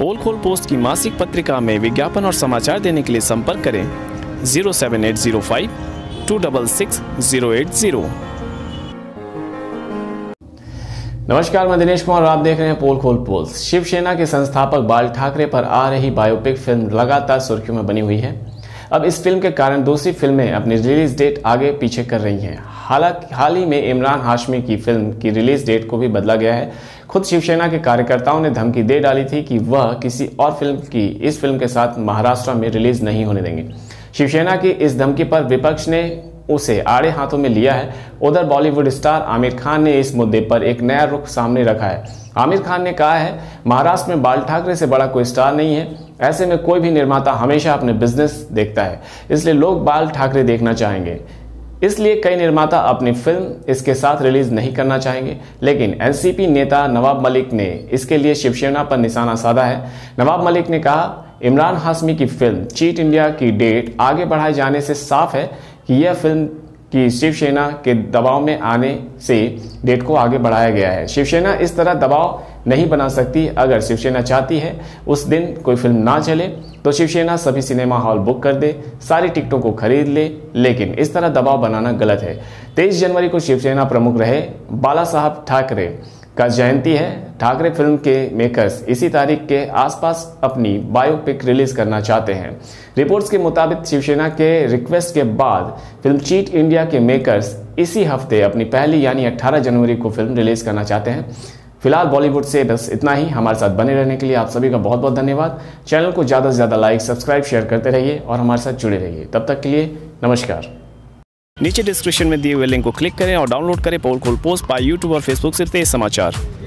पोल Khol post की मासिक पत्रिका में विज्ञापन और समाचार देने के लिए संपर्क करें 07805 266 080। नमस्कार, मैं दिनेश कुमार और आप देख रहे हैं पोल खोल पोस्ट। शिवसेना के संस्थापक बाल ठाकरे पर आ रही बायोपिक फिल्म लगातार सुर्खियों में बनी हुई है। अब इस फिल्म के कारण दूसरी फिल्में अपनी रिलीज डेट आगे पीछे कर रही हैं। हालांकि हाल ही में इमरान हाशमी की फिल्म की रिलीज डेट को भी बदला गया है। खुद शिवसेना के कार्यकर्ताओं ने धमकी दे डाली थी कि वह किसी और फिल्म की इस फिल्म के साथ महाराष्ट्र में रिलीज नहीं होने देंगे। शिवसेना की इस धमकी पर विपक्ष ने उसे आड़े हाथों में लिया है। उधर बॉलीवुड स्टार आमिर खान ने इस मुद्दे पर एक नया रुख सामने रखा है। आमिर खान ने कहा है, महाराष्ट्र में बाल ठाकरे से बड़ा कोई स्टार नहीं है। ऐसे में कोई भी निर्माता हमेशा अपने बिजनेस देखता है, इसलिए लोग बाल ठाकरे देखना चाहेंगे। इसलिए कई निर्माता अपनी फिल्म इसके साथ रिलीज नहीं करना चाहेंगे। लेकिन एनसीपी नेता नवाब मलिक ने इसके लिए शिवसेना पर निशाना साधा है। नवाब मलिक ने कहा, इमरान हाशमी की फिल्म चीट इंडिया की डेट आगे बढ़ाए जाने से साफ है कि यह फिल्म की शिवसेना के दबाव में आने से डेट को आगे बढ़ाया गया है। शिवसेना इस तरह दबाव नहीं बना सकती। अगर शिवसेना चाहती है उस दिन कोई फिल्म ना चले तो शिवसेना सभी सिनेमा हॉल बुक कर दे, सारी टिकटों को खरीद ले, लेकिन इस तरह दबाव बनाना गलत है। 23 जनवरी को शिवसेना प्रमुख रहे बाला साहब ठाकरे का जयंती है। ठाकरे फिल्म के मेकर्स इसी तारीख के आसपास अपनी बायोपिक रिलीज करना चाहते हैं। रिपोर्ट्स के मुताबिक शिवसेना के रिक्वेस्ट के बाद फिल्म चीट इंडिया के मेकर्स इसी हफ्ते अपनी पहली यानी 18 जनवरी को फिल्म रिलीज करना चाहते हैं। फिलहाल बॉलीवुड से बस इतना ही। हमारे साथ बने रहने के लिए आप सभी का बहुत बहुत धन्यवाद। चैनल को ज़्यादा से ज़्यादा लाइक, सब्सक्राइब, शेयर करते रहिए और हमारे साथ जुड़े रहिए। तब तक के लिए नमस्कार। नीचे डिस्क्रिप्शन में दिए हुए लिंक को क्लिक करें और डाउनलोड करें Pol Khol post by YouTube और फेसबुक से तेज समाचार।